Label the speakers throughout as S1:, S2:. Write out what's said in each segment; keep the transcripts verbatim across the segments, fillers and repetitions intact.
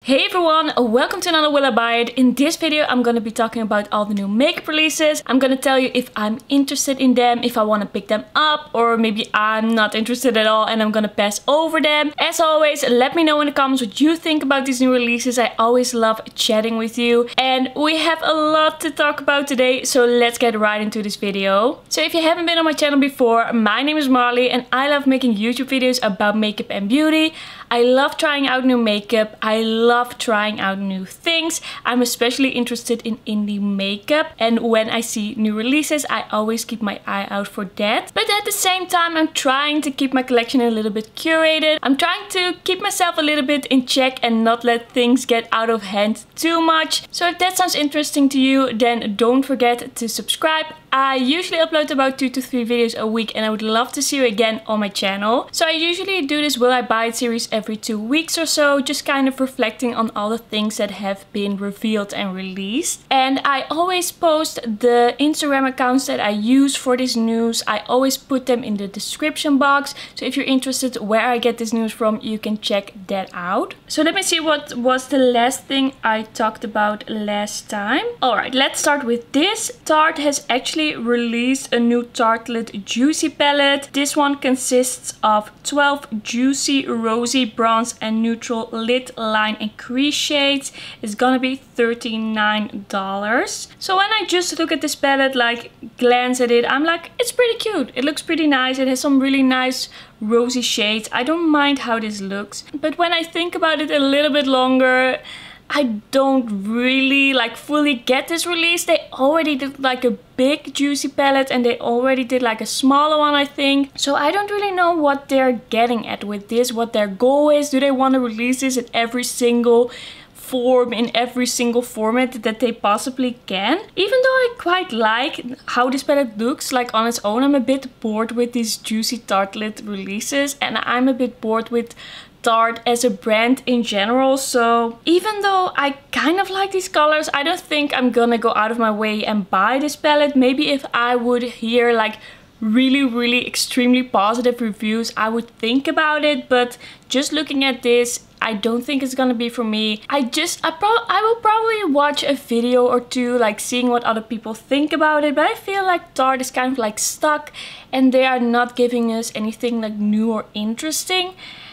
S1: Hey everyone, welcome to another Will I Buy It. In this video I'm gonna be talking about all the new makeup releases. I'm gonna tell you if I'm interested in them, if I want to pick them up, or maybe I'm not interested at all and I'm gonna pass over them. As always, let me know in the comments what you think about these new releases. I always love chatting with you. And we have a lot to talk about today, so let's get right into this video. So if you haven't been on my channel before, my name is Marley and I love making YouTube videos about makeup and beauty. I love trying out new makeup. I love trying out new things. I'm especially interested in indie makeup, and when I see new releases I always keep my eye out for that. But at the same time I'm trying to keep my collection a little bit curated. I'm trying to keep myself a little bit in check and not let things get out of hand too much. So if that sounds interesting to you, then don't forget to subscribe. I usually upload about two to three videos a week and I would love to see you again on my channel. So I usually do this Will I Buy It series every two weeks or so, just kind of reflecting on all the things that have been revealed and released. And I always post the Instagram accounts that I use for this news. I always put them in the description box. So if you're interested where I get this news from, you can check that out. So let me see what was the last thing I talked about last time. Alright, let's start with this. Tarte has actually released a new Tartelette Juicy palette. This one consists of twelve juicy, rosy, bronze and neutral lid, line and crease shades. It's gonna be thirty-nine dollars. So when I just look at this palette, like glance at it, I'm like, it's pretty cute. It looks pretty nice. It has some really nice rosy shades. I don't mind how this looks. But when I think about it a little bit longer, I don't really like fully get this release. They already did like a big juicy palette and they already did like a smaller one, I think. So I don't really know what they're getting at with this, what their goal is. Do they want to release this in every single form, in every single format that they possibly can? Even though I quite like how this palette looks like on its own, I'm a bit bored with these juicy Tartelette releases and I'm a bit bored with Tarte as a brand in general. So even though I kind of like these colors, I don't think I'm gonna go out of my way and buy this palette. Maybe if I would hear like really really extremely positive reviews, I would think about it, but just looking at this, I don't think it's gonna be for me. I just, I, pro I will probably watch a video or two, like seeing what other people think about it, but I feel like Tarte is kind of like stuck and they are not giving us anything like new or interesting.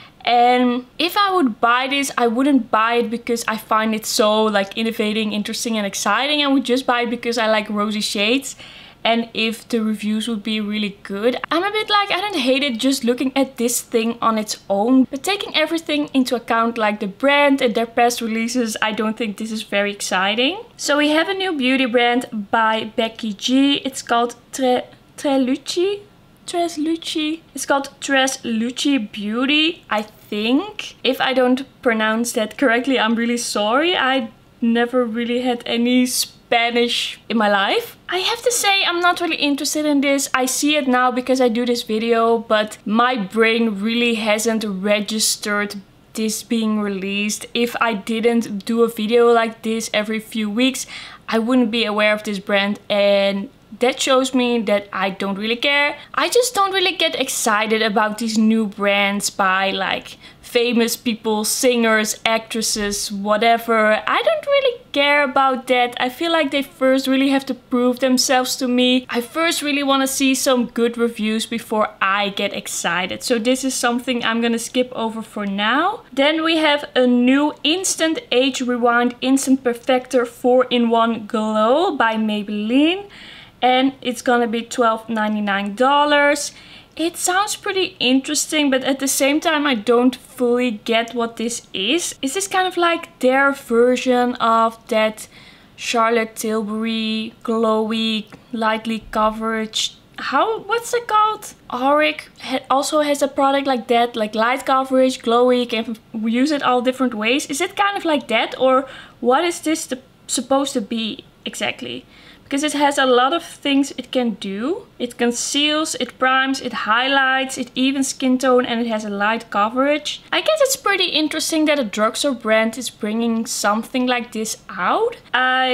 S1: And if I would buy this, I wouldn't buy it because I find it so like innovating, interesting and exciting. I would just buy it because I like rosy shades. And if the reviews would be really good. I'm a bit like, I don't hate it just looking at this thing on its own. But taking everything into account, like the brand and their past releases, I don't think this is very exciting. So we have a new beauty brand by Becky G. It's called Tre Trelucci. Trelucci. It's called Trelucci Beauty, I think. If I don't pronounce that correctly, I'm really sorry. I never really had any Spanish in my life. I have to say I'm not really interested in this. I see it now because I do this video, but my brain really hasn't registered this being released. If I didn't do a video like this every few weeks, I wouldn't be aware of this brand, and that shows me that I don't really care. I just don't really get excited about these new brands by like famous people, singers, actresses, whatever. I don't really care about that. I feel like they first really have to prove themselves to me. I first really want to see some good reviews before I get excited. So this is something I'm gonna skip over for now. Then we have a new Instant Age Rewind Instant Perfector four in one Glow by Maybelline. And it's gonna be twelve ninety-nine dollars. It sounds pretty interesting, but at the same time I don't fully get what this is. Is this kind of like their version of that Charlotte Tilbury glowy lightly coverage? How, what's it called? Auric ha also has a product like that, like light coverage, glowy, you can use it all different ways. Is it kind of like that, or what is this the, supposed to be exactly? Because it has a lot of things it can do. It conceals, it primes, it highlights, it evens skin tone, and it has a light coverage. I guess it's pretty interesting that a drugstore brand is bringing something like this out. I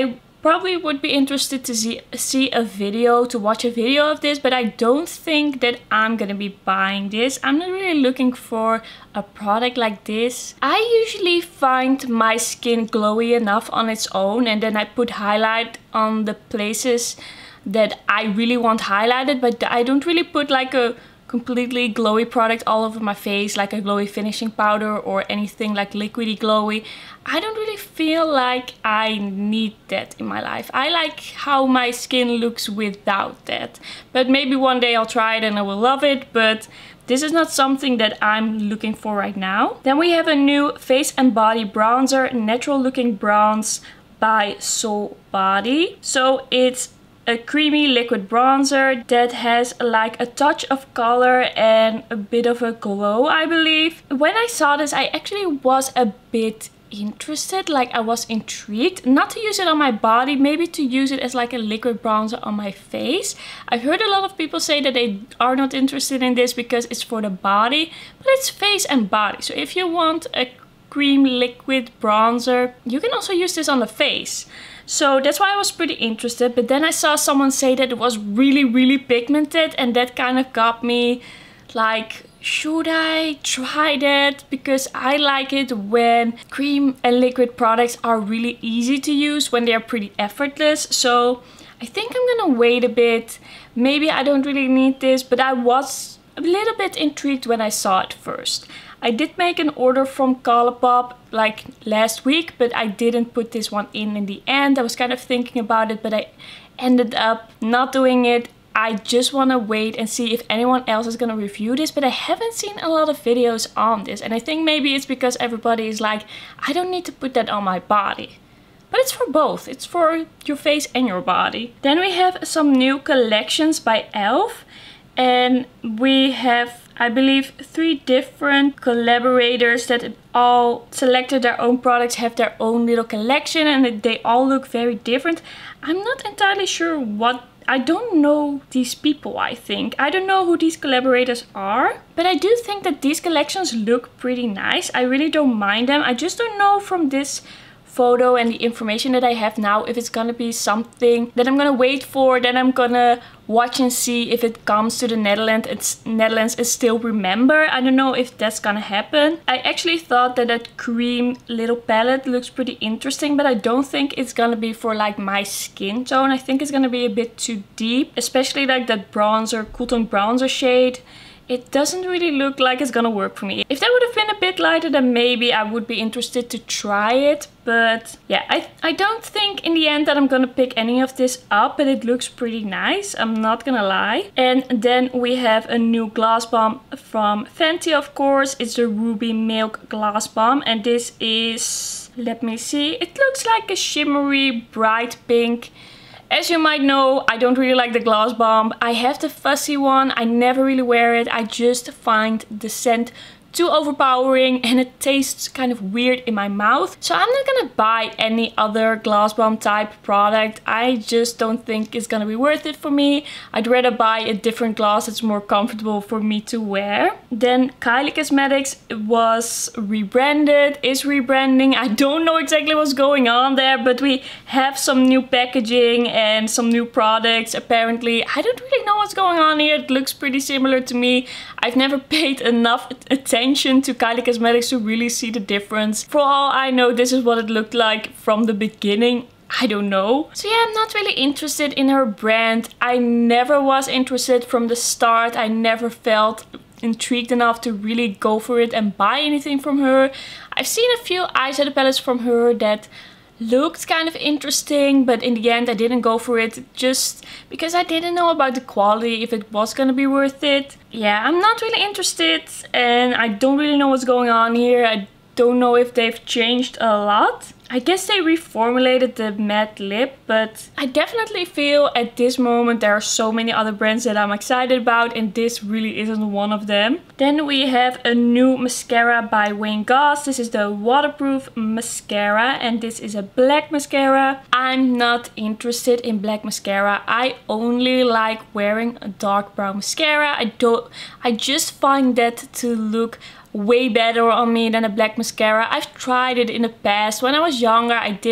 S1: probably would be interested to see, see a video, to watch a video of this, but I don't think that I'm gonna be buying this. I'm not really looking for a product like this. I usually find my skin glowy enough on its own, and then I put highlight on the places that I really want highlighted, but I don't really put like a completely glowy product all over my face, like a glowy finishing powder or anything like liquidy glowy. I don't really feel like I need that in my life. I like how my skin looks without that. But maybe one day I'll try it and I will love it, but this is not something that I'm looking for right now. Then we have a new Face and Body Bronzer, Natural Looking Bronze by Soul Body. So it's a creamy liquid bronzer that has like a touch of color and a bit of a glow, I believe. When I saw this, I actually was a bit interested, like I was intrigued, not to use it on my body, maybe to use it as like a liquid bronzer on my face. I've heard a lot of people say that they are not interested in this because it's for the body, but it's face and body. So if you want a cream liquid bronzer, you can also use this on the face. So that's why I was pretty interested, but then I saw someone say that it was really, really pigmented, and that kind of got me like, should I try that? Because I like it when cream and liquid products are really easy to use, when they are pretty effortless. So I think I'm gonna wait a bit. Maybe I don't really need this, but I was a little bit intrigued when I saw it first. I did make an order from Colourpop like last week, but I didn't put this one in in the end. I was kind of thinking about it, but I ended up not doing it. I just want to wait and see if anyone else is going to review this, but I haven't seen a lot of videos on this. And I think maybe it's because everybody is like, I don't need to put that on my body. But it's for both. It's for your face and your body. Then we have some new collections by e l f. And we have, I believe, three different collaborators that all selected their own products, have their own little collection, and they all look very different. I'm not entirely sure what, I don't know these people, I think. I don't know who these collaborators are, but I do think that these collections look pretty nice. I really don't mind them. I just don't know from this photo and the information that I have now if it's gonna be something that I'm gonna wait for, then I'm gonna watch and see if it comes to the Netherlands it's Netherlands and still remember. I don't know if that's gonna happen. I actually thought that that cream little palette looks pretty interesting, but I don't think it's gonna be for like my skin tone. I think it's gonna be a bit too deep, especially like that bronzer, cool tone bronzer shade. It doesn't really look like it's gonna work for me. If that would have been a bit lighter, then maybe I would be interested to try it. But yeah, I, I don't think in the end that I'm gonna pick any of this up, but it looks pretty nice, I'm not gonna lie. And then we have a new gloss bomb from Fenty, of course. It's the Ruby Milk Gloss Bomb, and this is, let me see, it looks like a shimmery bright pink. As you might know, I don't really like the Gloss Bomb. I have the fussy one. I never really wear it. I just find the scent too overpowering and it tastes kind of weird in my mouth. So I'm not gonna buy any other Gloss Bomb type product. I just don't think it's gonna be worth it for me. I'd rather buy a different gloss that's more comfortable for me to wear. Then Kylie Cosmetics was rebranded, is rebranding. I don't know exactly what's going on there, but we have some new packaging and some new products apparently. I don't really know what's going on here. It looks pretty similar to me. I've never paid enough attention to Kylie Cosmetics to really see the difference. For all I know, this is what it looked like from the beginning. I don't know. So yeah, I'm not really interested in her brand. I never was interested from the start. I never felt intrigued enough to really go for it and buy anything from her. I've seen a few eyeshadow palettes from her that looked kind of interesting, but in the end I didn't go for it just because I didn't know about the quality, if it was gonna be worth it. Yeah, I'm not really interested and I don't really know what's going on here. I don't know if they've changed a lot. I guess they reformulated the matte lip, but I definitely feel at this moment there are so many other brands that I'm excited about and this really isn't one of them. Then we have a new mascara by Wayne Goss. This is the waterproof mascara and this is a black mascara. I'm not interested in black mascara. I only like wearing a dark brown mascara. I don't, I just find that to look way better on me than a black mascara. I've tried it in the past. When I was younger, I did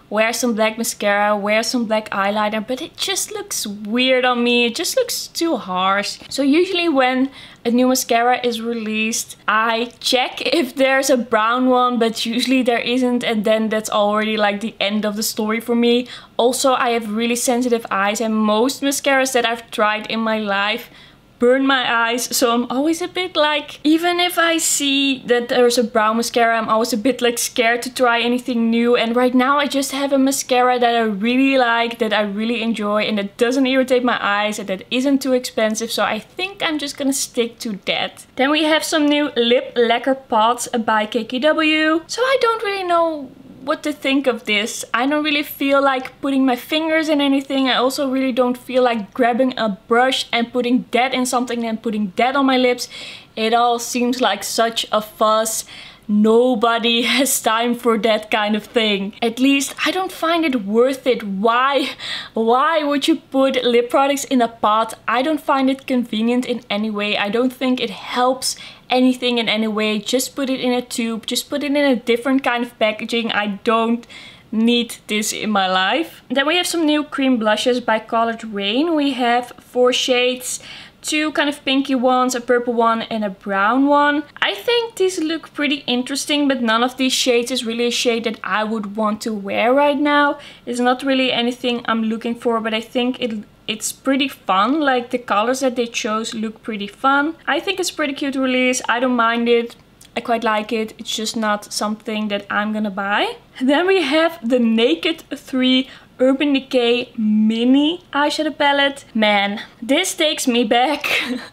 S1: wear some black mascara, wear some black eyeliner, but it just looks weird on me. It just looks too harsh. So usually when a new mascara is released, I check if there's a brown one, but usually there isn't, and then that's already like the end of the story for me. Also, I have really sensitive eyes, and most mascaras that I've tried in my life burn my eyes, so I'm always a bit like, even if I see that there's a brown mascara, I'm always a bit like scared to try anything new. And right now I just have a mascara that I really like, that I really enjoy, and that doesn't irritate my eyes, and that isn't too expensive, so I think I'm just gonna stick to that. Then we have some new lip lacquer pots by K K W. So I don't really know what to think of this. I don't really feel like putting my fingers in anything. I also really don't feel like grabbing a brush and putting that in something and putting that on my lips. It all seems like such a fuss. Nobody has time for that kind of thing. At least I don't find it worth it. Why? Why would you put lip products in a pot? I don't find it convenient in any way. I don't think it helps anything in any way. Just put it in a tube. Just put it in a different kind of packaging. I don't need this in my life. Then we have some new cream blushes by Colored Rain. We have four shades. Two kind of pinky ones, a purple one and a brown one. I think these look pretty interesting, but none of these shades is really a shade that I would want to wear right now. It's not really anything I'm looking for, but I think it it's pretty fun. Like the colors that they chose look pretty fun. I think it's pretty cute release. I don't mind it. I quite like it. It's just not something that I'm gonna buy. Then we have the Naked three Urban Decay Mini Eyeshadow Palette. Man, this takes me back.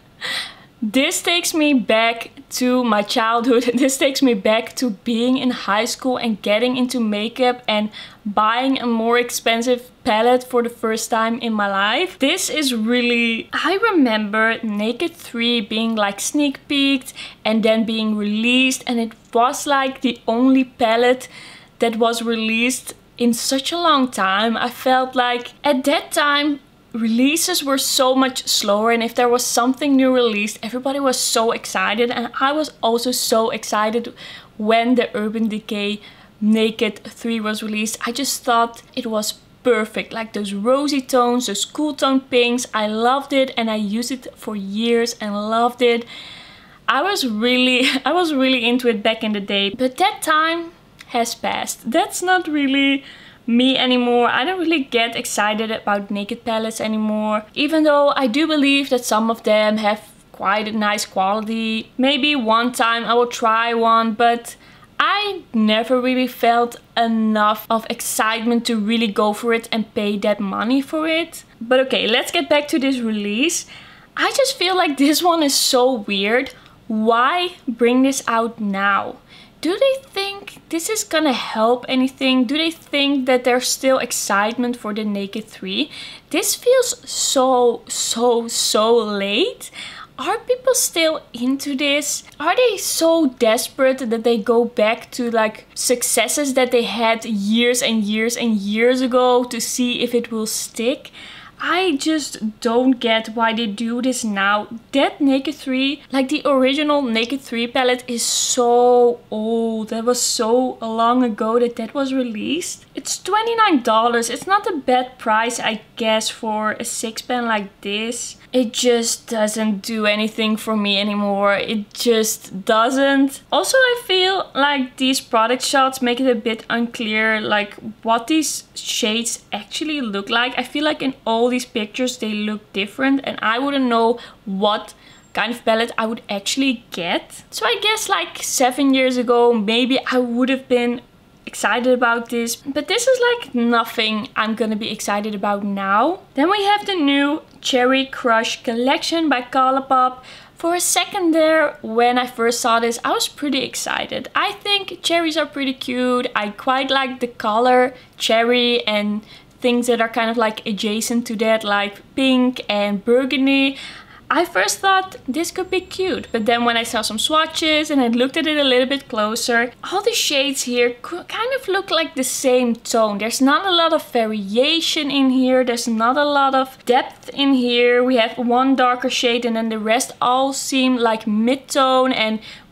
S1: This takes me back to my childhood. This takes me back to being in high school and getting into makeup and buying a more expensive palette for the first time in my life. This is really... I remember Naked three being like sneak peeked and then being released, and it was like the only palette that was released in such a long time. I felt like at that time releases were so much slower, and if there was something new released, everybody was so excited, and I was also so excited when the Urban Decay Naked three was released. I just thought it was perfect, like those rosy tones, those cool tone pinks. I loved it, and I used it for years and loved it. I was really I was really into it back in the day, but that time has passed. That's not really me anymore. I don't really get excited about naked palettes anymore, even though I do believe that some of them have quite a nice quality. Maybe one time I will try one, but I never really felt enough of excitement to really go for it and pay that money for it. But okay, let's get back to this release. I just feel like this one is so weird. Why bring this out now? Do they think this is gonna help anything? Do they think that there's still excitement for the Naked three? This feels so, so, so late. Are people still into this? Are they so desperate that they go back to like successes that they had years and years and years ago to see if it will stick? I just don't get why they do this now. That Naked three, like the original Naked three palette, is so old. That was so long ago that that was released. It's twenty-nine dollars. It's not a bad price, I guess, for a six pan like this. It just doesn't do anything for me anymore. It just doesn't. Also, I feel like these product shots make it a bit unclear like what these shades actually look like. I feel like in all these pictures they look different, and I wouldn't know what kind of palette I would actually get. So I guess like seven years ago maybe I would have been excited about this, but this is like nothing I'm gonna be excited about now. Then we have the new Cherry Crush collection by Colourpop. For a second there, when I first saw this, I was pretty excited. I think cherries are pretty cute. I quite like the color cherry and things that are kind of like adjacent to that, like pink and burgundy. I first thought this could be cute, but then when I saw some swatches and I looked at it a little bit closer, all the shades here kind of look like the same tone. There's not a lot of variation in here. There's not a lot of depth in here. We have one darker shade and then the rest all seem like mid-tone, and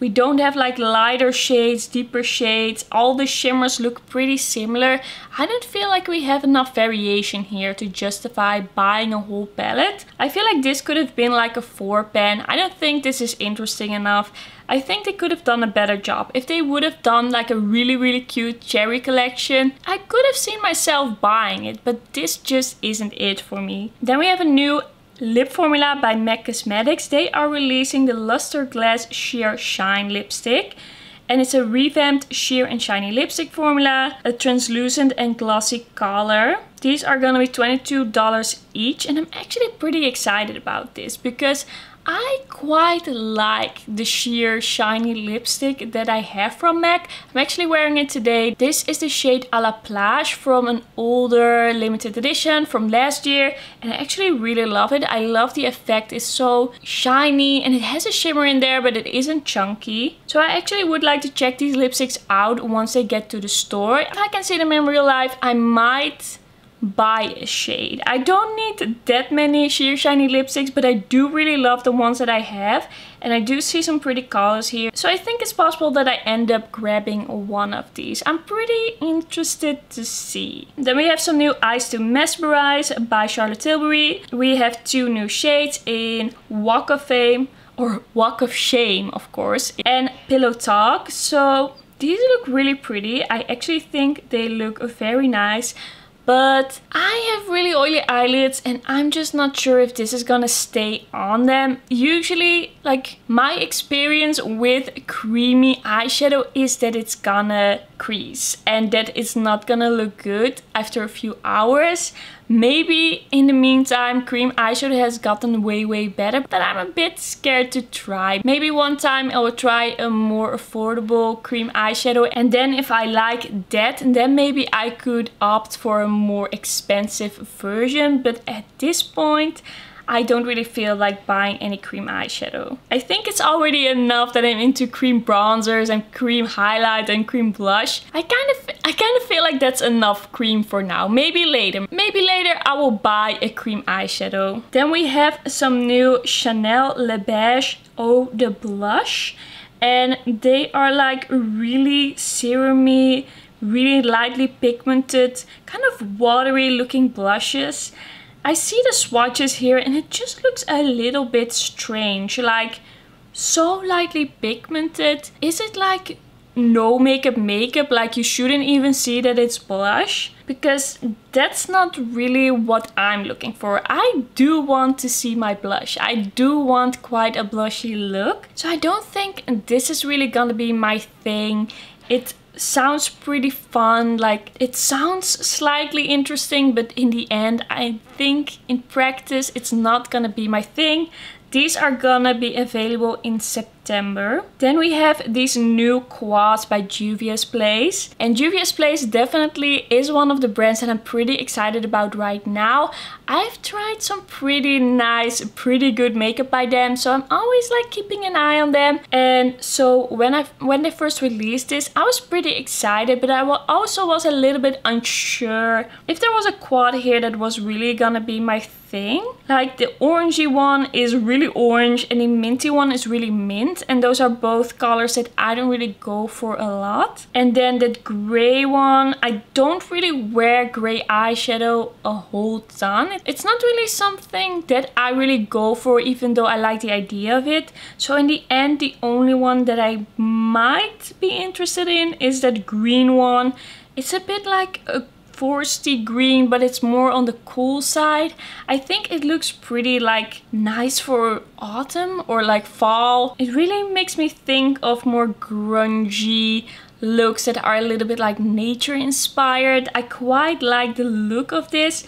S1: We don't have like lighter shades, deeper shades. All the shimmers look pretty similar. I don't feel like we have enough variation here to justify buying a whole palette. I feel like this could have been like a four pan. I don't think this is interesting enough. I think they could have done a better job. If they would have done like a really really cute cherry collection, I could have seen myself buying it, but this just isn't it for me. Then we have a new lip formula by MAC Cosmetics. They are releasing the Luster Glass Sheer Shine lipstick. And it's a revamped sheer and shiny lipstick formula, a translucent and glossy color. These are gonna be twenty-two dollars each, and I'm actually pretty excited about this because I quite like the sheer shiny lipstick that I have from MAC. I'm actually wearing it today. This is the shade A La Plage from an older limited edition from last year, and I actually really love it. I love the effect. It's so shiny and it has a shimmer in there, but it isn't chunky. So I actually would like to check these lipsticks out once they get to the store. If I can see them in real life, I might buy a shade. I don't need that many sheer shiny lipsticks, but I do really love the ones that I have, and I do see some pretty colors here, so I think it's possible that I end up grabbing one of these. I'm pretty interested to see. Then we have some new Eyes to Mesmerize by Charlotte Tilbury. We have two new shades in Walk of Fame, or Walk of Shame of course, and Pillow Talk. So these look really pretty. I actually think they look very nice. But I have really oily eyelids and I'm just not sure if this is gonna stay on them. Usually, like, my experience with creamy eyeshadow is that it's gonna crease and that it's not gonna look good after a few hours. Maybe in the meantime cream eyeshadow has gotten way way better, but I'm a bit scared to try. Maybe one time I will try a more affordable cream eyeshadow, and then if I like that, then maybe I could opt for a more expensive version. But at this point I don't really feel like buying any cream eyeshadow. I think it's already enough that I'm into cream bronzers and cream highlight and cream blush. I kind of I kind of feel like that's enough cream for now. Maybe later. Maybe later I will buy a cream eyeshadow. Then we have some new Chanel Le Beige Eau de Blush. And they are like really serumy, really lightly pigmented, kind of watery looking blushes. I see the swatches here and it just looks a little bit strange, like so lightly pigmented. Is it like no makeup makeup, like you shouldn't even see that it's blush? Because that's not really what I'm looking for. I do want to see my blush. I do want quite a blushy look. So I don't think this is really gonna be my thing. It sounds pretty fun, like it sounds slightly interesting, but in the end I think in practice it's not gonna be my thing. These are gonna be available in September. Then we have these new quads by Juvia's Place. And Juvia's Place definitely is one of the brands that I'm pretty excited about right now. I've tried some pretty nice, pretty good makeup by them, so I'm always like keeping an eye on them. And so when I when they first released this, I was pretty excited, but I also was a little bit unsure if there was a quad here that was really gonna be my thing. Like the orangey one is really orange and the minty one is really mint, and those are both colors that I don't really go for a lot. And then that gray one, I don't really wear gray eyeshadow a whole ton. It's not really something that I really go for, even though I like the idea of it. So in the end, the only one that I might be interested in is that green one. It's a bit like a foresty green, but it's more on the cool side. I think it looks pretty like nice for autumn or like fall. It really makes me think of more grungy looks that are a little bit like nature inspired. I quite like the look of this,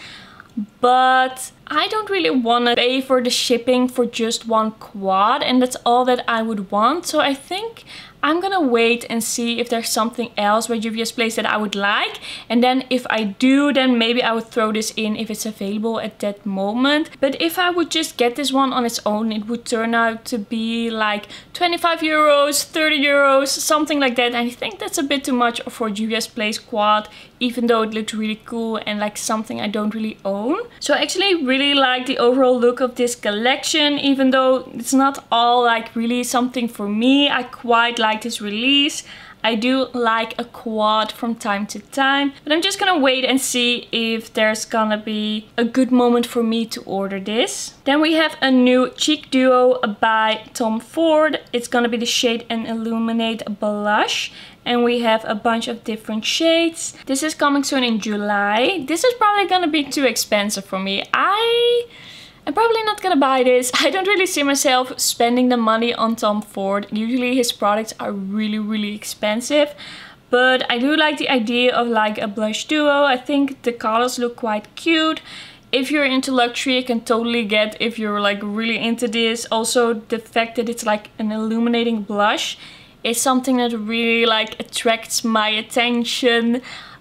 S1: but I don't really want to pay for the shipping for just one quad, and that's all that I would want. So I think I'm gonna wait and see if there's something else by Juvia's Place that I would like. And then if I do, then maybe I would throw this in if it's available at that moment. But if I would just get this one on its own, it would turn out to be like twenty-five euros, thirty euros, something like that. And I think that's a bit too much for Juvia's Place quad, even though it looks really cool and like something I don't really own. So I actually really like the overall look of this collection, even though it's not all like really something for me. I quite like this release. I do like a quad from time to time, but I'm just gonna wait and see if there's gonna be a good moment for me to order this. Then we have a new cheek duo by Tom Ford. It's gonna be the Shade and Illuminate Blush. And we have a bunch of different shades. This is coming soon in July. This is probably gonna be too expensive for me. I... I'm probably not gonna buy this. I don't really see myself spending the money on Tom Ford. Usually his products are really, really expensive. But I do like the idea of like a blush duo. I think the colors look quite cute. If you're into luxury, I can totally get if you're like really into this. Also, the fact that it's like an illuminating blush is something that really like attracts my attention.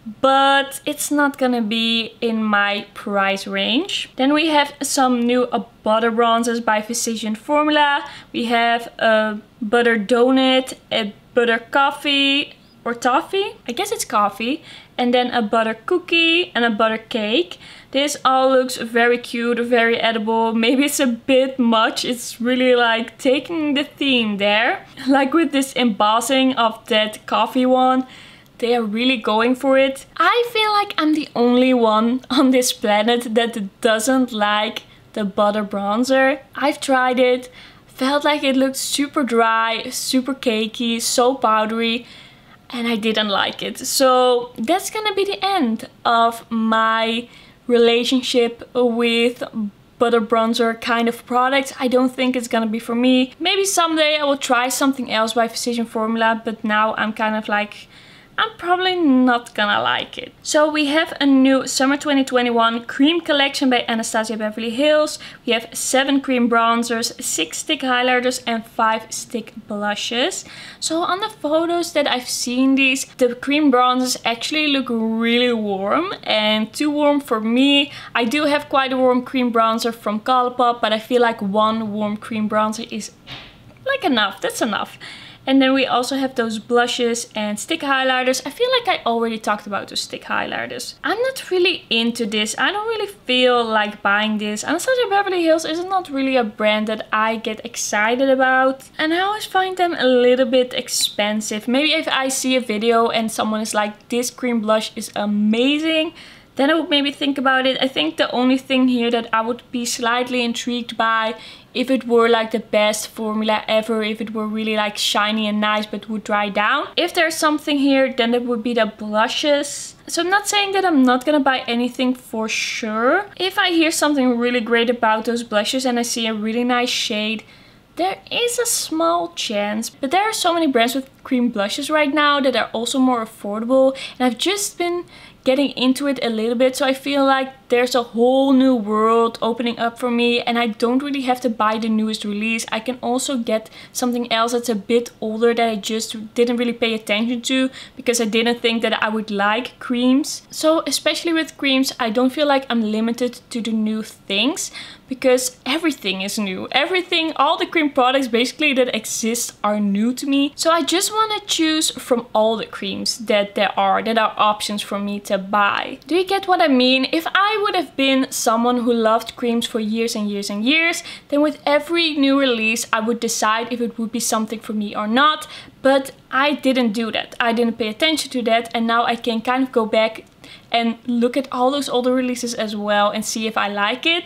S1: But it's not gonna be in my price range. Then we have some new uh, butter bronzers by Physician Formula. We have a butter donut, a butter coffee or toffee, I guess it's coffee, and then a butter cookie and a butter cake. This all looks very cute, very edible. Maybe it's a bit much. It's really like taking the theme there. Like with this embossing of that coffee one. They are really going for it. I feel like I'm the only one on this planet that doesn't like the butter bronzer. I've tried it, felt like it looked super dry, super cakey, so powdery, and I didn't like it. So that's gonna be the end of my relationship with butter bronzer kind of products. I don't think it's gonna be for me. Maybe someday I will try something else by Physician Formula, but now I'm kind of like, I'm probably not gonna like it. So we have a new Summer twenty twenty-one cream collection by Anastasia Beverly Hills. We have seven cream bronzers, six stick highlighters and five stick blushes. So on the photos that I've seen these, the cream bronzers actually look really warm and too warm for me. I do have quite a warm cream bronzer from Colourpop, but I feel like one warm cream bronzer is like enough, that's enough. And then we also have those blushes and stick highlighters. I feel like I already talked about those stick highlighters. I'm not really into this. I don't really feel like buying this. Anastasia Beverly Hills is not really a brand that I get excited about. And I always find them a little bit expensive. Maybe if I see a video and someone is like, this cream blush is amazing, then I would maybe think about it. I think the only thing here that I would be slightly intrigued by, if it were like the best formula ever, if it were really like shiny and nice but would dry down. If there's something here, then it would be the blushes. So I'm not saying that I'm not gonna buy anything for sure. If I hear something really great about those blushes and I see a really nice shade, there is a small chance. But there are so many brands with cream blushes right now that are also more affordable. And I've just been getting into it a little bit, so I feel like there's a whole new world opening up for me and I don't really have to buy the newest release. I can also get something else that's a bit older that I just didn't really pay attention to because I didn't think that I would like creams. So especially with creams, I don't feel like I'm limited to the new things because everything is new. Everything, all the cream products basically that exist are new to me. So I just want to choose from all the creams that there are, that are options for me to buy. Do you get what I mean? If I would have been someone who loved creams for years and years and years, then with every new release I would decide if it would be something for me or not. But I didn't do that. I didn't pay attention to that, and now I can kind of go back and look at all those older releases as well and see if I like it.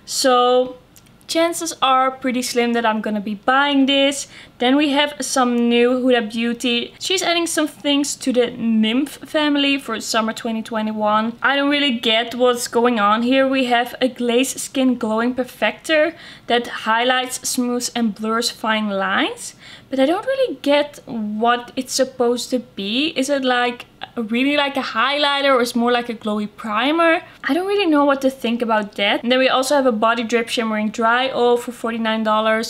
S1: So chances are pretty slim that I'm gonna be buying this. Then we have some new Huda Beauty. She's adding some things to the Nymph family for summer twenty twenty-one. I don't really get what's going on here. We have a Glaze Skin Glowing Perfector that highlights, smooths and blurs fine lines. But I don't really get what it's supposed to be. Is it like really like a highlighter or is more like a glowy primer? I don't really know what to think about that. And then we also have a Body Drip Shimmering Dry Oil for forty-nine dollars.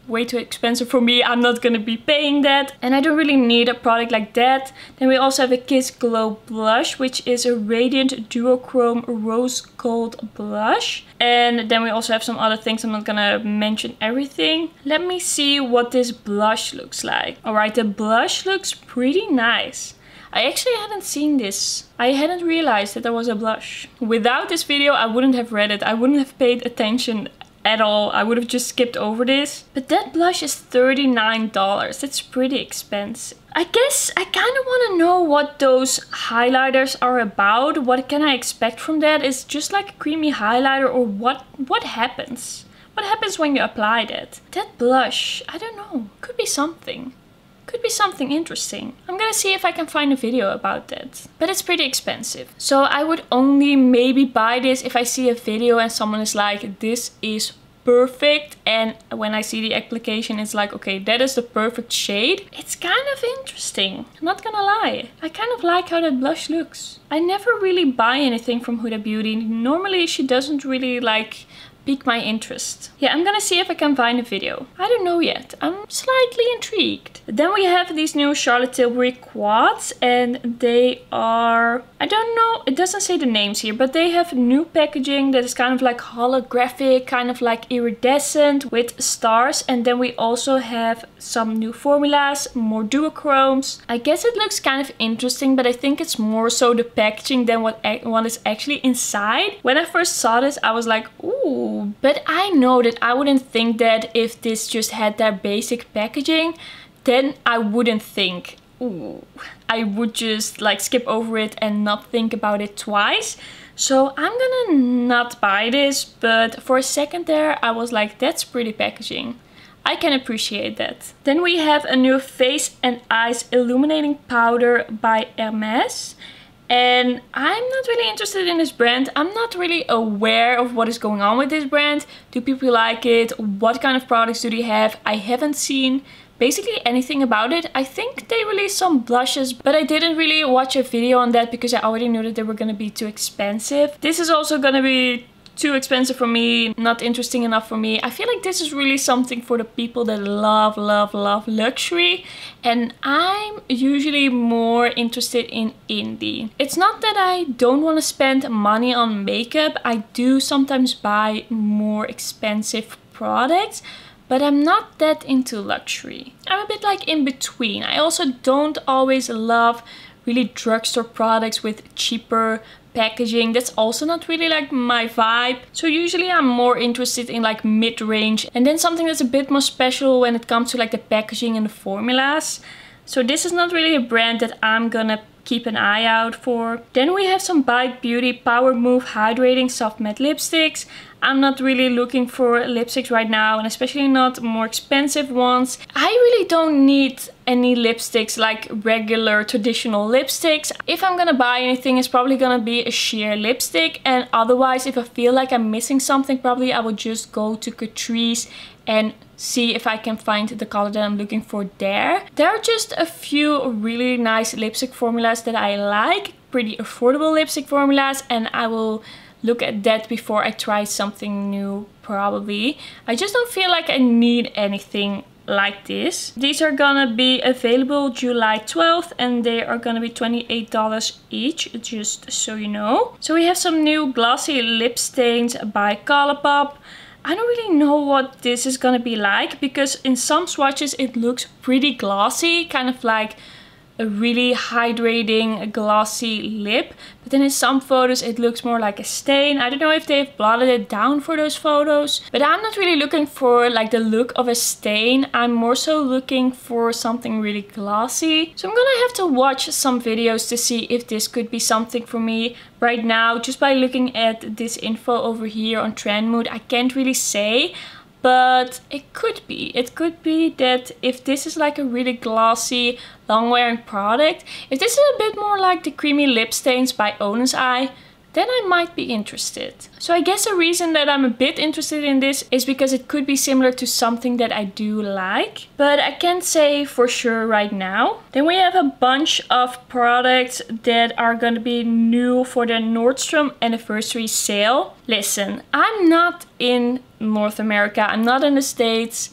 S1: way too expensive for me. I'm not gonna be paying that. And I don't really need a product like that. Then we also have a Kiss Glow blush, which is a Radiant Duochrome Rose Gold blush. And then we also have some other things. I'm not gonna mention everything. Let me see what this blush looks like. Alright, the blush looks pretty nice. I actually hadn't seen this. I hadn't realized that there was a blush. Without this video, I wouldn't have read it. I wouldn't have paid attention at all. I would have just skipped over this. But that blush is thirty-nine dollars. That's pretty expensive. I guess I kind of want to know what those highlighters are about. What can I expect from that? Is just like a creamy highlighter, or what, what happens? What happens when you apply that? That blush, I don't know. Could be something. Could be something interesting. I'm gonna see if I can find a video about that. But it's pretty expensive. So I would only maybe buy this if I see a video and someone is like, this is perfect. And when I see the application, it's like, okay, that is the perfect shade. It's kind of interesting. I'm not gonna lie. I kind of like how that blush looks. I never really buy anything from Huda Beauty. Normally she doesn't really like pique my interest. Yeah, I'm gonna see if I can find a video. I don't know yet. I'm slightly intrigued. Then we have these new Charlotte Tilbury quads, and they are, I don't know, it doesn't say the names here, but they have new packaging that is kind of like holographic, kind of like iridescent with stars. And then we also have some new formulas, more duochromes. I guess it looks kind of interesting, but I think it's more so the packaging than what, what is actually inside. When I first saw this, I was like, ooh. But I know that I wouldn't think that if this just had their basic packaging, then I wouldn't think, ooh. I would just like skip over it and not think about it twice. So I'm gonna not buy this, but for a second there I was like, that's pretty packaging. I can appreciate that. Then we have a new Face and Eyes Illuminating Powder by Hermes. And I'm not really interested in this brand. I'm not really aware of what is going on with this brand. Do people like it? What kind of products do they have? I haven't seen basically anything about it. I think they released some blushes, but I didn't really watch a video on that because I already knew that they were gonna be too expensive. This is also gonna be too expensive for me, not interesting enough for me. I feel like this is really something for the people that love, love, love luxury. And I'm usually more interested in indie. It's not that I don't want to spend money on makeup. I do sometimes buy more expensive products, but I'm not that into luxury. I'm a bit like in between. I also don't always love really drugstore products with cheaper packaging. That's also not really like my vibe. So usually I'm more interested in like mid-range, and then something that's a bit more special when it comes to like the packaging and the formulas. So this is not really a brand that I'm gonna keep an eye out for. Then we have some Bite Beauty Power Move Hydrating Soft Matte Lipsticks. I'm not really looking for lipsticks right now, and especially not more expensive ones. I really don't need any lipsticks like regular traditional lipsticks. If I'm gonna buy anything, it's probably gonna be a sheer lipstick, and otherwise if I feel like I'm missing something, probably I will just go to Catrice and see if I can find the color that I'm looking for there. There are just a few really nice lipstick formulas that I like, pretty affordable lipstick formulas, and I will look at that before I try something new probably. I just don't feel like I need anything like this. These are gonna be available July twelfth, and they are gonna be twenty-eight dollars each, just so you know. So we have some new glossy lip stains by Colourpop. I don't really know what this is gonna be like, because in some swatches it looks pretty glossy, kind of like a really hydrating glossy lip, but then in some photos it looks more like a stain. I don't know if they've blotted it down for those photos, but I'm not really looking for like the look of a stain. I'm more so looking for something really glossy. So I'm gonna have to watch some videos to see if this could be something for me. Right now, just by looking at this info over here on Trendmood, I can't really say. But it could be. It could be that if this is like a really glossy, long wearing product, if this is a bit more like the creamy lip stains by Honest Eye, then I might be interested. So I guess the reason that I'm a bit interested in this is because it could be similar to something that I do like, but I can't say for sure right now. Then we have a bunch of products that are going to be new for the Nordstrom anniversary sale. Listen, I'm not in North America, I'm not in the States.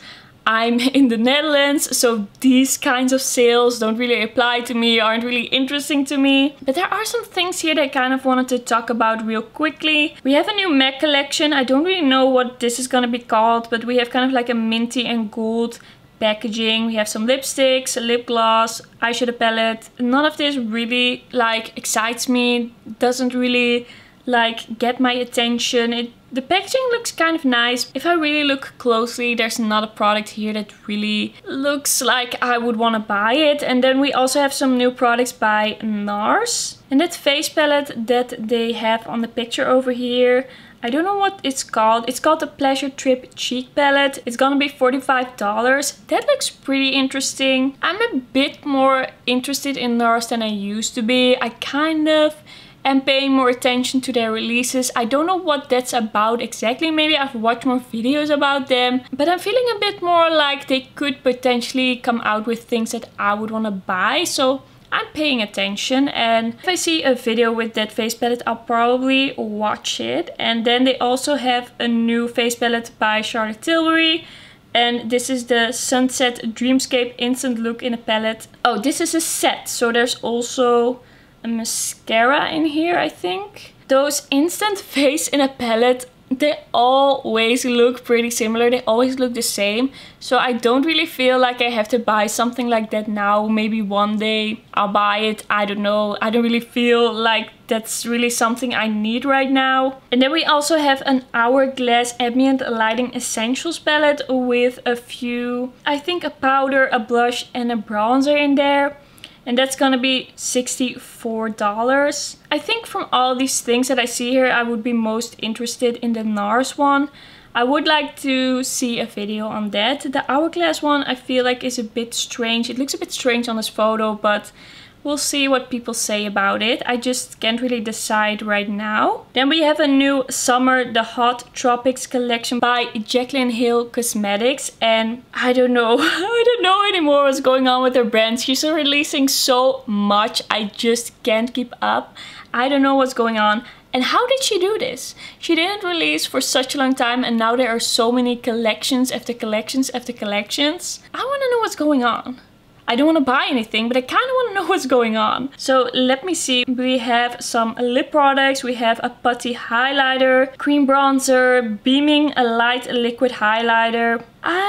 S1: I'm in the Netherlands, so these kinds of sales don't really apply to me, aren't really interesting to me. But there are some things here that I kind of wanted to talk about real quickly. We have a new MAC collection. I don't really know what this is gonna be called, but we have kind of like a minty and gold packaging. We have some lipsticks, a lip gloss, eyeshadow palette. None of this really like excites me, doesn't really like get my attention. It The packaging looks kind of nice. If I really look closely, there's not a product here that really looks like I would want to buy it. And then we also have some new products by NARS. And that face palette that they have on the picture over here, I don't know what it's called. It's called the Pleasure Trip Cheek Palette. It's gonna be forty-five dollars. That looks pretty interesting. I'm a bit more interested in NARS than I used to be. I kind of am paying more attention to their releases. I don't know what that's about exactly. Maybe I've watched more videos about them. But I'm feeling a bit more like they could potentially come out with things that I would want to buy. So I'm paying attention, and if I see a video with that face palette, I'll probably watch it. And then they also have a new face palette by Charlotte Tilbury, and this is the Sunset Dreamscape Instant Look in a palette. Oh, this is a set, so there's also a mascara in here, I think. Those instant face in a palette, they always look pretty similar. They always look the same. So I don't really feel like I have to buy something like that now. Maybe one day I'll buy it. I don't know. I don't really feel like that's really something I need right now. And then we also have an Hourglass Ambient Lighting Essentials palette with a few, I think a powder, a blush and a bronzer in there. And that's gonna be sixty-four dollars. I think from all these things that I see here, I would be most interested in the NARS one. I would like to see a video on that. The Hourglass one I feel like is a bit strange. It looks a bit strange on this photo, but we'll see what people say about it. I just can't really decide right now. Then we have a new Summer The Hot Tropics collection by Jaclyn Hill Cosmetics. And I don't know. I don't know anymore what's going on with her brand. She's releasing so much. I just can't keep up. I don't know what's going on. And how did she do this? She didn't release for such a long time, and now there are so many collections after collections after collections. I want to know what's going on. I don't want to buy anything, but I kind of want to know what's going on. So let me see. We have some lip products. We have a putty highlighter, cream bronzer, beaming a light liquid highlighter.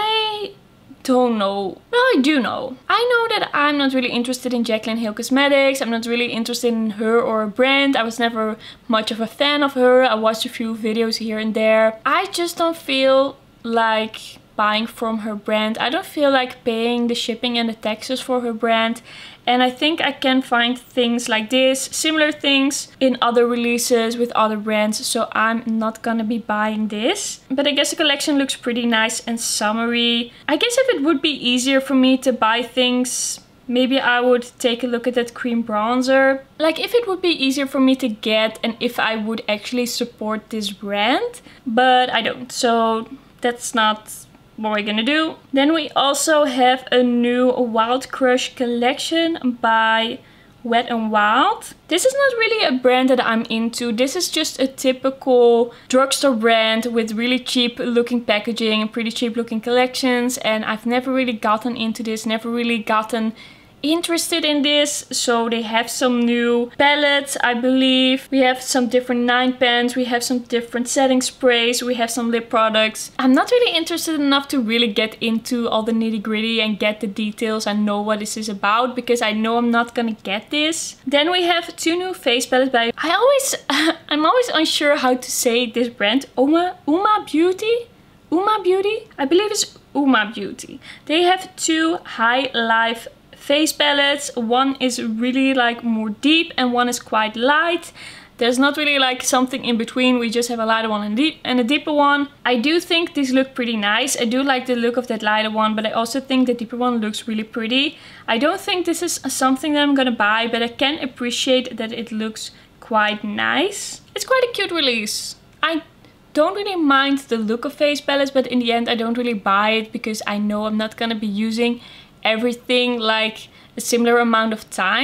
S1: I don't know. Well, I do know. I know that I'm not really interested in Jaclyn Hill Cosmetics. I'm not really interested in her or her brand. I was never much of a fan of her. I watched a few videos here and there. I just don't feel like buying from her brand. I don't feel like paying the shipping and the taxes for her brand. And I think I can find things like this, similar things in other releases with other brands. So I'm not gonna be buying this. But I guess the collection looks pretty nice and summery. I guess if it would be easier for me to buy things, maybe I would take a look at that cream bronzer. Like if it would be easier for me to get and if I would actually support this brand. But I don't. So that's not what we're gonna do. Then we also have a new Wild Crush collection by Wet n Wild. This is not really a brand that I'm into. This is just a typical drugstore brand with really cheap looking packaging and pretty cheap looking collections. And I've never really gotten into this, never really gotten interested in this. So they have some new palettes, I believe. We have some different nine pens. We have some different setting sprays. We have some lip products. I'm not really interested enough to really get into all the nitty gritty and get the details and know what this is about, because I know I'm not gonna get this. Then we have two new face palettes by, I always, I'm always unsure how to say this brand. Uma, Uma Beauty? Uma Beauty? I believe it's Uma Beauty. They have two High Life face palettes. One is really like more deep and one is quite light. There's not really like something in between. We just have a lighter one and, deep and a deeper one. I do think these look pretty nice. I do like the look of that lighter one, but I also think the deeper one looks really pretty. I don't think this is something that I'm gonna buy, but I can appreciate that it looks quite nice. It's quite a cute release. I don't really mind the look of face palettes, but in the end I don't really buy it because I know I'm not gonna be using everything like a similar amount of times.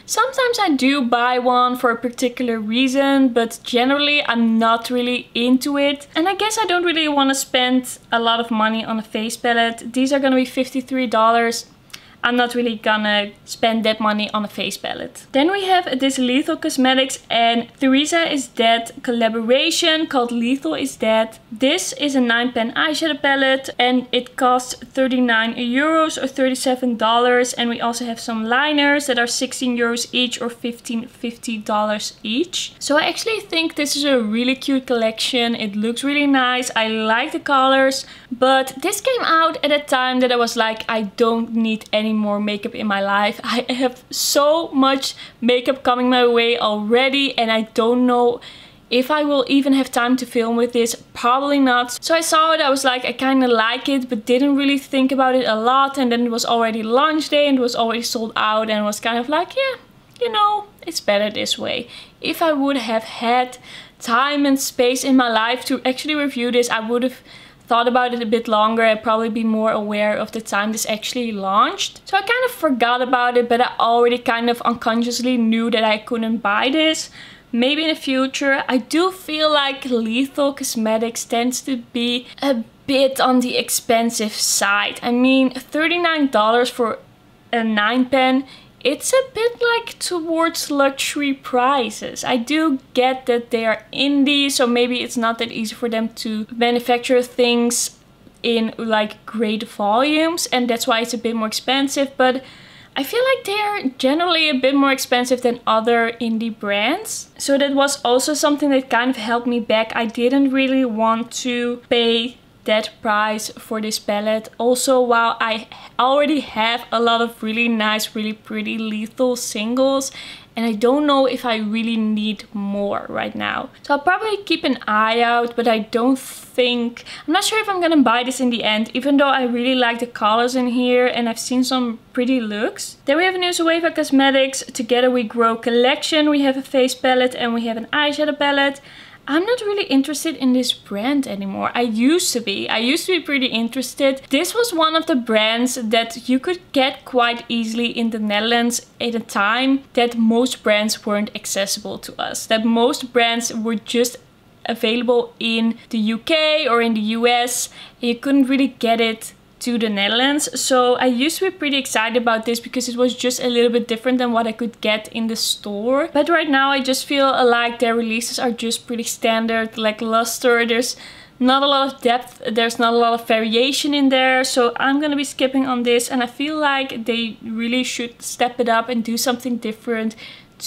S1: Sometimes I do buy one for a particular reason, but generally I'm not really into it. And I guess I don't really want to spend a lot of money on a face palette. These are gonna be fifty-three dollars. I'm not really gonna spend that money on a face palette. Then we have this Lethal Cosmetics and Theresa Is Dead collaboration called Lethal Is Dead. This is a nine pan eyeshadow palette and it costs thirty-nine euros or thirty-seven dollars. And we also have some liners that are sixteen euros each or fifteen fifty dollars each. So I actually think this is a really cute collection. It looks really nice. I like the colors, but this came out at a time that I was like, I don't need any more makeup in my life. I have so much makeup coming my way already and I don't know if I will even have time to film with this. Probably not. So I saw it, I was like, I kind of like it, but didn't really think about it a lot. And then it was already launch day and it was already sold out and was kind of like, yeah, you know, it's better this way. If I would have had time and space in my life to actually review this, I would have thought about it a bit longer and probably be more aware of the time this actually launched. So I kind of forgot about it, but I already kind of unconsciously knew that I couldn't buy this. Maybe in the future. I do feel like Lethal Cosmetics tends to be a bit on the expensive side. I mean, thirty-nine dollars for a nine pan. It's a bit like towards luxury prices. I do get that they are indie, so maybe it's not that easy for them to manufacture things in like great volumes and that's why it's a bit more expensive, but I feel like they are generally a bit more expensive than other indie brands. So that was also something that kind of held me back. I didn't really want to pay that price for this palette. Also, while I already have a lot of really nice, really pretty Lethal singles, and I don't know if I really need more right now. So I'll probably keep an eye out, but I don't think, I'm not sure if I'm gonna buy this in the end, even though I really like the colors in here and I've seen some pretty looks. Then we have a new Zoeva Cosmetics Together We Grow collection. We have a face palette and we have an eyeshadow palette. I'm not really interested in this brand anymore. I used to be. I used to be pretty interested. This was one of the brands that you could get quite easily in the Netherlands at a time that most brands weren't accessible to us. That most brands were just available in the U K or in the U S. And you couldn't really get it to the Netherlands. So I used to be pretty excited about this because it was just a little bit different than what I could get in the store. But right now I just feel like their releases are just pretty standard, like luster. There's not a lot of depth, there's not a lot of variation in there. So I'm gonna be skipping on this and I feel like they really should step it up and do something different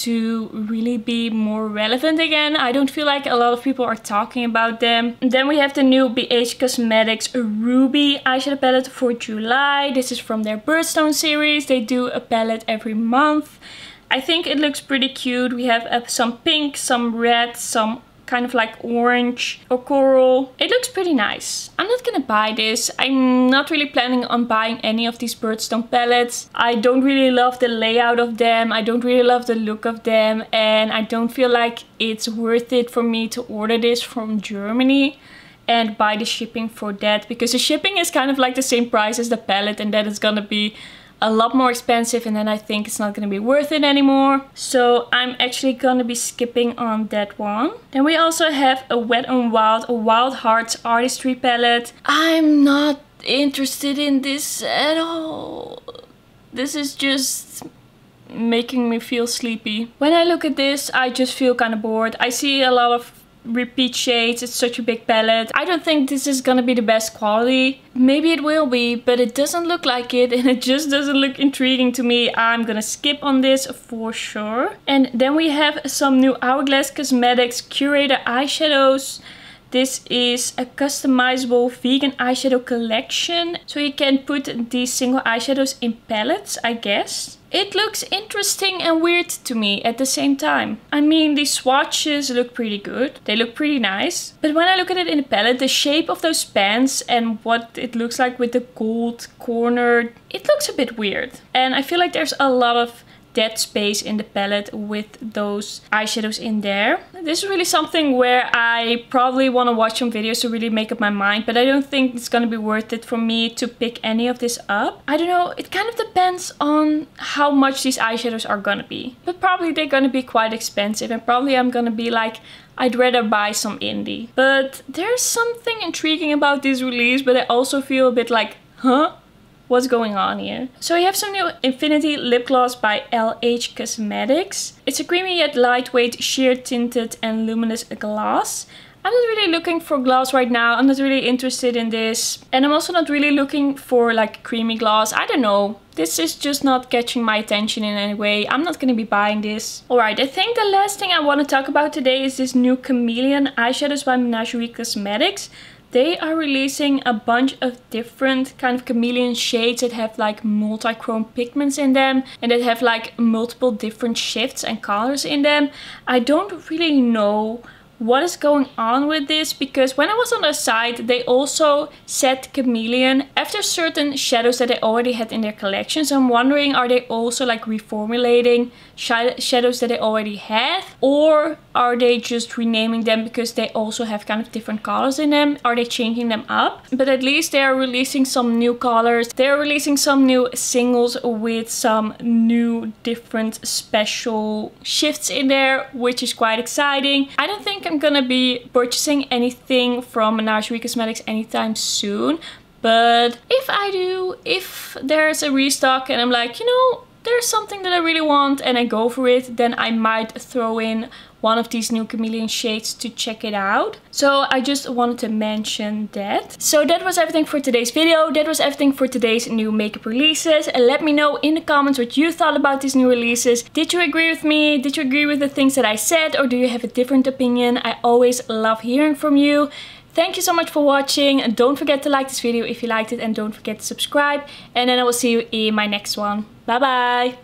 S1: to really be more relevant again. I don't feel like a lot of people are talking about them. And then we have the new B H Cosmetics Ruby eyeshadow palette for July. This is from their Birthstone series. They do a palette every month. I think it looks pretty cute. We have uh, some pink, some red, some kind of like orange or coral. It looks pretty nice. I'm not gonna buy this. I'm not really planning on buying any of these Birthstone palettes. I don't really love the layout of them. I don't really love the look of them. And I don't feel like it's worth it for me to order this from Germany and buy the shipping for that. Because the shipping is kind of like the same price as the palette and that is gonna be a lot more expensive and then I think it's not gonna be worth it anymore. So I'm actually gonna be skipping on that one. Then we also have a Wet n Wild, a Wild Hearts Artistry palette. I'm not interested in this at all. This is just making me feel sleepy. When I look at this, I just feel kind of bored. I see a lot of repeat shades. It's such a big palette. I don't think this is gonna be the best quality. Maybe it will be, but it doesn't look like it and it just doesn't look intriguing to me. I'm gonna skip on this for sure. And then we have some new Hourglass Cosmetics Curator eyeshadows. This is a customizable vegan eyeshadow collection. So you can put these single eyeshadows in palettes, I guess. It looks interesting and weird to me at the same time. I mean, these swatches look pretty good. They look pretty nice. But when I look at it in the palette, the shape of those pans and what it looks like with the gold corner, it looks a bit weird. And I feel like there's a lot of dead space in the palette with those eyeshadows in there. This is really something where I probably want to watch some videos to really make up my mind, but I don't think it's gonna be worth it for me to pick any of this up. I don't know, it kind of depends on how much these eyeshadows are gonna be. But probably they're gonna be quite expensive, and probably I'm gonna be like, I'd rather buy some indie. But there's something intriguing about this release, but I also feel a bit like, huh? What's going on here? So we have some new Infinity lip gloss by L H Cosmetics. It's a creamy yet lightweight sheer tinted and luminous gloss. I'm not really looking for gloss right now. I'm not really interested in this. And I'm also not really looking for like creamy gloss. I don't know. This is just not catching my attention in any way. I'm not going to be buying this. Alright, I think the last thing I want to talk about today is this new Chameleon eyeshadows by Menagerie Cosmetics. They are releasing a bunch of different kind of chameleon shades that have like multi-chrome pigments in them and that have like multiple different shifts and colors in them. I don't really know what is going on with this, because when I was on their site they also said Chameleon after certain shadows that they already had in their collection. So I'm wondering, are they also like reformulating sh shadows that they already had, or are they just renaming them because they also have kind of different colors in them? Are they changing them up? But at least they are releasing some new colors. They are releasing some new singles with some new different special shifts in there, which is quite exciting. I don't think I'm gonna be purchasing anything from Menagerie Cosmetics anytime soon, but if I do, if there's a restock and I'm like, you know, there's something that I really want and I go for it, then I might throw in one of these new Chameleon shades to check it out. So I just wanted to mention that. So that was everything for today's video. That was everything for today's new makeup releases. And let me know in the comments what you thought about these new releases. Did you agree with me? Did you agree with the things that I said? Or do you have a different opinion? I always love hearing from you. Thank you so much for watching. And don't forget to like this video if you liked it. And don't forget to subscribe. And then I will see you in my next one. Bye bye.